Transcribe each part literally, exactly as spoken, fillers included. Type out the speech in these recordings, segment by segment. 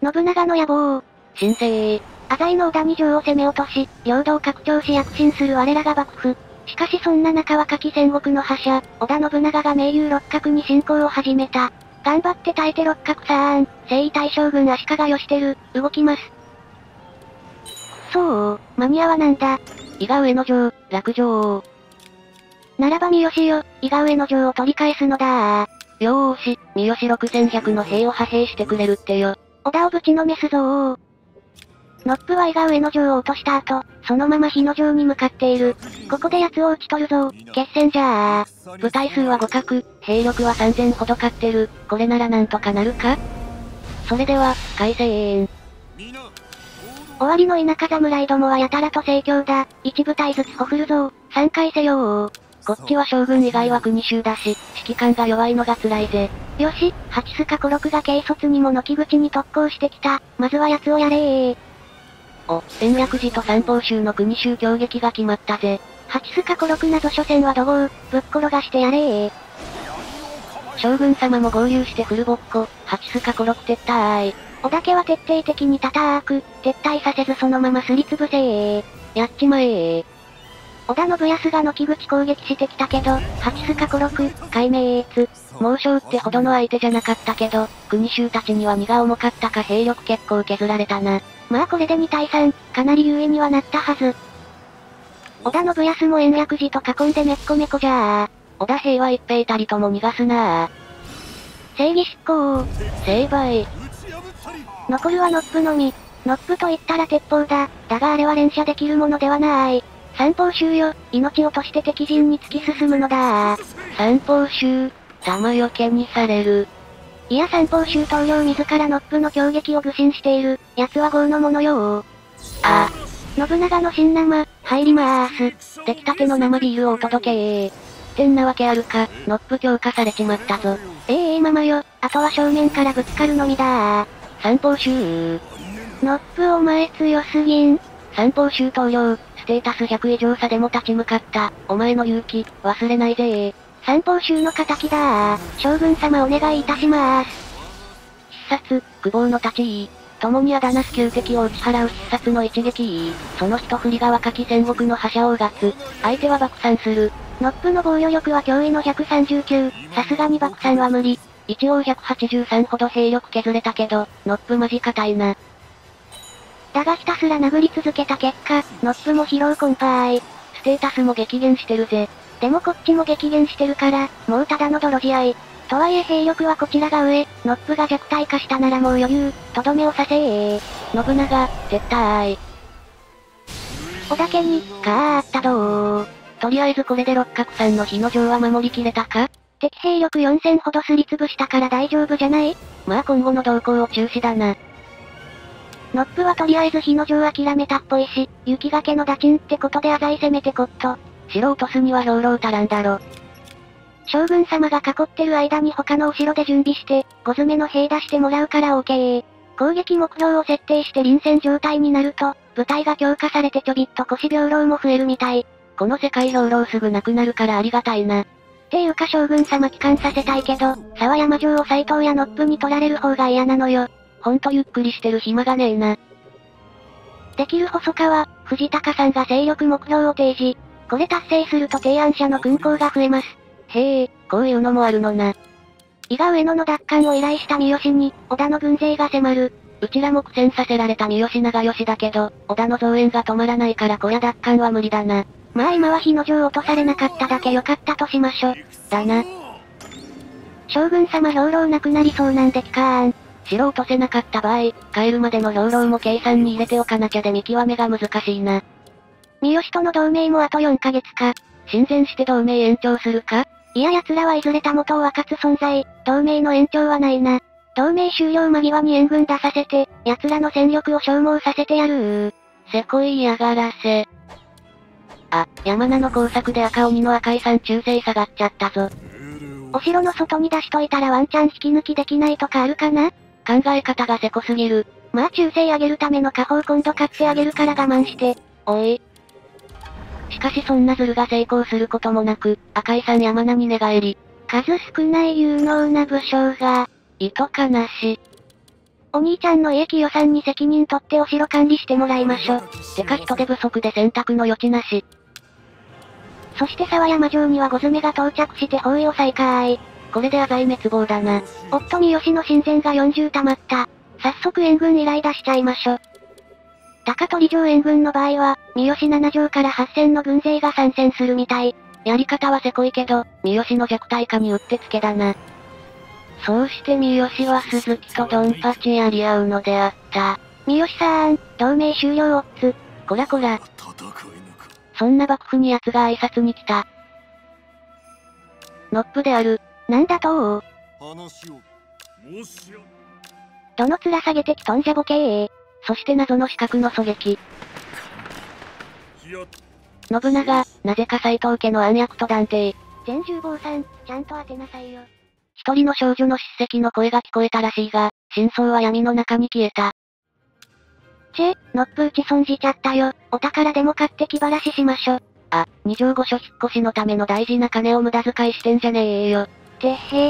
信長の野望。 新生。 浅井の織田二条を攻め落とし、領土を拡張し躍進する我らが幕府。しかしそんな中若き戦国の覇者、織田信長が盟友六角に侵攻を始めた。頑張って耐えて六角さーん、征夷大将軍足利義輝、動きます。そう、間に合わなんだ。 伊賀上野城、落城。 ならば三好よ、伊賀上野城を取り返すのだー。 よーし、三好ろくせんひゃくの兵を派兵してくれるってよ。 織田をぶちのめすぞー。ノップは伊賀上野城を落とした後、そのまま日野城に向かっている。ここで奴を討ち取るぞ、決戦じゃー。 部隊数は互角、兵力はさんぜんほど勝ってる。これならなんとかなるか？それでは、開戦。 終わりの田舎侍どもはやたらと盛況だ。一部隊ずつほふるぞ、参回せよー。 こっちは将軍以外は国衆だし、指揮官が弱いのが辛いぜ。 よし、八須賀小六が軽率にも軒口に特攻してきた。まずは奴をやれー。 お、延暦寺と三方州の国衆攻撃が決まったぜ。 八須賀小六など所詮は怒号、ぶっ転がしてやれー。 将軍様も合流してフルボッコ、八須賀小六撤退。 織田家は徹底的に叩く、撤退させずそのまますりつぶせー。 やっちまえー。 織田信康が軒口攻撃してきたけど、八須賀小六、壊滅。 猛将ってほどの相手じゃなかったけど、国衆たちには荷が重かったか兵力結構削られたな。 まあこれでにたいさん、かなり優位にはなったはず。織田信康も延暦寺と囲んでめっこめこじゃー。 織田兵は一兵たりとも逃がすなー。 正義執行。 成敗。 残るはノップのみ。ノップと言ったら鉄砲だ。だがあれは連射できるものではなーい。三方衆よ、命を落として敵陣に突き進むのだー。 三方衆、弾よけにされる。 いや三方衆統領自らノップの攻撃を愚信している。奴は豪のものよー。 ああ。信長の新生、入りまーす。 出来たての生ビールをお届けー。ってんなわけあるか、ノップ強化されちまったぞ。 ええええままよ、あとは正面からぶつかるのみだー。 三方衆ノップお前強すぎん。 三方衆統領、ステータスひゃく以上差でも立ち向かった。お前の勇気、忘れないぜー。 三方衆の仇だー。将軍様お願いいたしまーす。 必殺、久保の立ち居。共にあだなす旧敵を打ち払う必殺の一撃。その一振りが若き戦国の覇者を勝つ。相手は爆散する。 ノップの防御力は驚異のひゃくさんじゅうきゅう。さすがに爆散は無理。 一応ひゃくはちじゅうさんほど兵力削れたけど、ノップマジ硬いな。 だがひたすら殴り続けた結果、ノップも疲労困憊。 ステータスも激減してるぜ。 でもこっちも激減してるから、もうただの泥仕合。とはいえ兵力はこちらが上、ノップが弱体化したならもう余裕、とどめをさせー。 信長、撤退。 織田家に、かーったどー。 とりあえずこれで六角さんの日の城は守りきれたか？ 敵兵力よんせんほどすりつぶしたから大丈夫じゃない？ まあ今後の動向を注視だな。 ノップはとりあえず日の城諦めたっぽいし、雪崖の打賃ってことで浅井攻めてこっと。 城落とすには兵糧足らんだろ。 将軍様が囲ってる間に他のお城で準備して、ご詰めの兵出してもらうから オーケー。攻撃目標を設定して臨戦状態になると、部隊が強化されてちょびっと腰兵糧も増えるみたい。 この世界兵糧すぐなくなるからありがたいな。 っていうか将軍様帰還させたいけど、沢山城を斎藤やノップに取られる方が嫌なのよ。 ほんとゆっくりしてる暇がねえな。 できる細川、藤高さんが勢力目標を提示。これ達成すると提案者の勲功が増えます。 へえ、こういうのもあるのな。 伊賀上野の奪還を依頼した三好に、織田の軍勢が迫る。 うちらも苦戦させられた三好長吉だけど、織田の増援が止まらないからこりゃ奪還は無理だな。 まあ今は日の城落とされなかっただけ良かったとしましょ。 だな。 将軍様兵糧なくなりそうなんできかーん。 城落とせなかった場合、帰るまでの兵糧も計算に入れておかなきゃで見極めが難しいな。 三好との同盟もあとよんかげつか。 親善して同盟延長するか？ いや奴らはいずれた元を分かつ存在、同盟の延長はないな。同盟終了間際に援軍出させて、奴らの戦力を消耗させてやるー。 せこい嫌がらせ。あ、山名の工作で赤鬼の赤い山中性下がっちゃったぞ。 お城の外に出しといたらワンチャン引き抜きできないとかあるかな？ 考え方がせこすぎる。 まあ忠誠上げるための家宝今度買ってあげるから我慢して。 おい。しかしそんなズルが成功することもなく、赤井さん山名に寝返り。 数少ない有能な武将が、 糸かなし。 お兄ちゃんの家木予算に責任取ってお城管理してもらいましょ。 てか人手不足で選択の余地なし。 そして沢山城にはゴズメが到着して包囲を再開。 これで浅井滅亡だな。 おっと三好の親善がよんじゅう溜まった。早速援軍依頼出しちゃいましょ。高取城援軍の場合は、三好なな城からはっせんの軍勢が参戦するみたい。 やり方はせこいけど、三好の弱体化にうってつけだな。そうして三好は鈴木とドンパチやり合うのであった。 三好さーん、同盟終了オッツ。 こらこら。そんな幕府に奴が挨拶に来た。ノップである。 なんだとどの面下げてきとんじゃボケー。 そして謎の四角の狙撃。信長、なぜか斎藤家の暗躍と断定。 全十坊さん、ちゃんと当てなさいよ。 一人の少女の叱責の声が聞こえたらしいが、真相は闇の中に消えた。 チェ、ノップ打ち損じちゃったよ。お宝でも買って気晴らししましょ。 あ、二条御所引っ越しのための大事な金を無駄遣いしてんじゃねえよ。 てへ。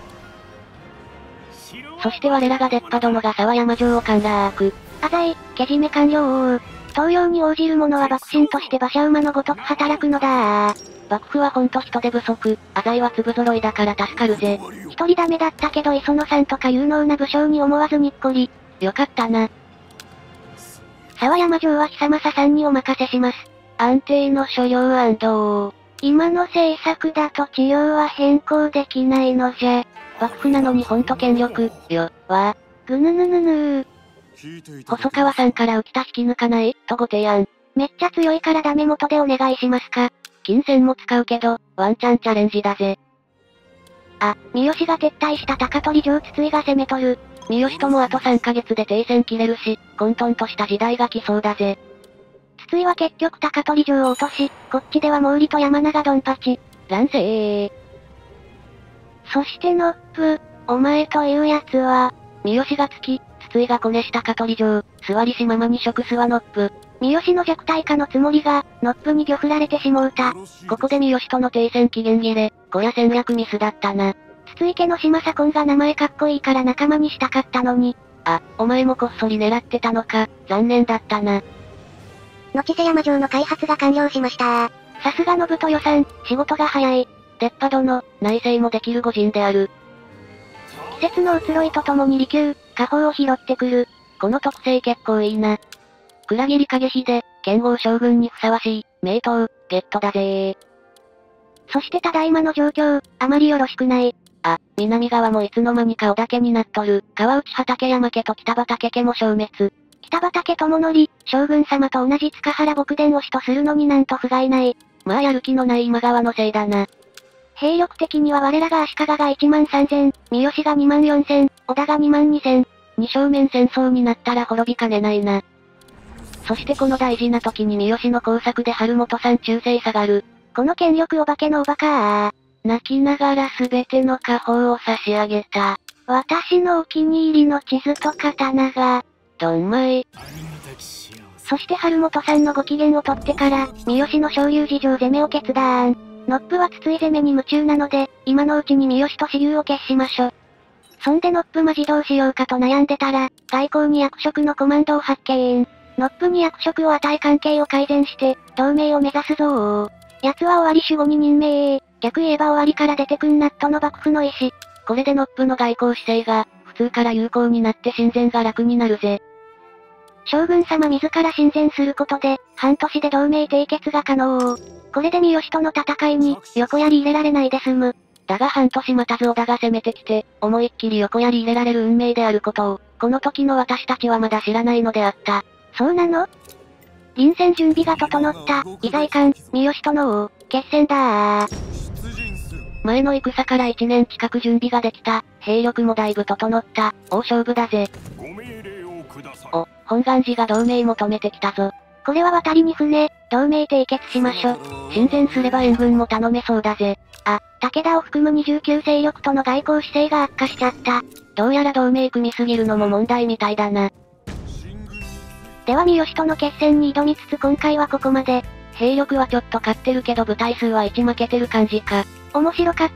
そして我らが出っ歯殿が沢山城を陥落。 浅井、けじめ完了。投用に応じる者は幕臣として馬車馬のごとく働くのだ。 幕府はほんと人手不足、浅井は粒揃いだから助かるぜ。 一人ダメだったけど磯野さんとか有能な武将に思わずにっこり。 よかったな。 沢山城は久政さんにお任せします。 安定の所領安堵。 今の政策だと治療は変更できないのじゃ。 幕府なのにほんと権力、よ、わ。 ぐぬぬぬぬー。 細川さんから浮田引き抜かない、とご提案。 めっちゃ強いからダメ元でお願いしますか。 金銭も使うけど、ワンチャンチャレンジだぜ。 あ、三好が撤退した高取城筒井が攻めとる。 三好ともあとさんかげつで停戦切れるし、混沌とした時代が来そうだぜ。 筒井は結局高取城を落とし、こっちでは毛利と山長ドンパチ。 乱世。 そしてノップ、お前というやつは、 三好がつき、筒井がこねした高取城、座りしままに食すはノップ。 三好の弱体化のつもりが、ノップに漁振られてしもうた。 ここで三好との停戦期限切れ、こりゃ戦略ミスだったな。 筒井家の島左近が名前かっこいいから仲間にしたかったのに。 あ、お前もこっそり狙ってたのか、残念だったな。 後瀬山城の開発が完了しました。さすが信豊さん、仕事が早い。 出っ歯殿、内政もできる御人である。 季節の移ろいとともに利休、家宝を拾ってくる。 この特性結構いいな。蔵切景秀、剣豪将軍にふさわしい、名刀、ゲットだぜー。 そしてただいまの状況、あまりよろしくない。 あ、南側もいつの間にか織田家になっとる。川内畠山家と北畠家も消滅。 北畠智則、将軍様と同じ塚原牧伝推しとするのになんと不甲斐ない。 まあやる気のない今川のせいだな。 兵力的には我らが足利がいちまんさんぜん、三好がにまんよんせん、織田がにまんにせん。 二正面戦争になったら滅びかねないな。そしてこの大事な時に三好の工作で春元さん忠誠下がる。 この権力お化けのおバカー。 泣きながら全ての家宝を差し上げた。 私のお気に入りの地図と刀が。 どんまい。 そして春元さんのご機嫌を取ってから、三好の昇龍寺城攻めを決断。ノップは筒井攻めに夢中なので、今のうちに三好と私有を決しましょ。そんでノップマジどうしようかと悩んでたら、外交に役職のコマンドを発見。ノップに役職を与え関係を改善して、同盟を目指すぞー。奴は終わり守護に任命。逆言えば終わりから出てくんなっとの幕府の意思。 これでノップの外交姿勢が、普通から有効になって親善が楽になるぜ。 将軍様自ら親善することで、半年で同盟締結が可能。これで三好との戦いに、横槍入れられないで済む。 だが半年待たず織田が攻めてきて、思いっきり横槍入れられる運命であることを、この時の私たちはまだ知らないのであった。 そうなの？臨戦準備が整った、伊在間、三好との王、決戦だー。 前の戦からいちねん近く準備ができた、兵力もだいぶ整った、大勝負だぜ。お、本願寺が同盟求めてきたぞ。 これは渡りに船、同盟締結しましょ。 親善すれば援軍も頼めそうだぜ。 あ、武田を含むにじゅうきゅう勢力との外交姿勢が悪化しちゃった。 どうやら同盟組みすぎるのも問題みたいだな。 では三好との決戦に挑みつつ今回はここまで。 兵力はちょっと勝ってるけど部隊数はいち負けてる感じか。 面白かった。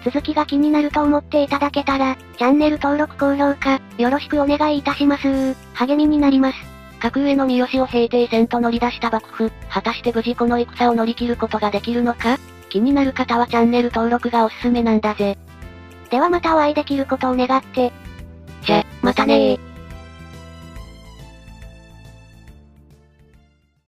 続きが気になると思っていただけたら、チャンネル登録高評価、よろしくお願いいたします。励みになります。 格上の三好を平定戦と乗り出した幕府、果たして無事この戦を乗り切ることができるのか？気になる方はチャンネル登録がおすすめなんだぜ。 ではまたお会いできることを願って。 じゃ、またねー。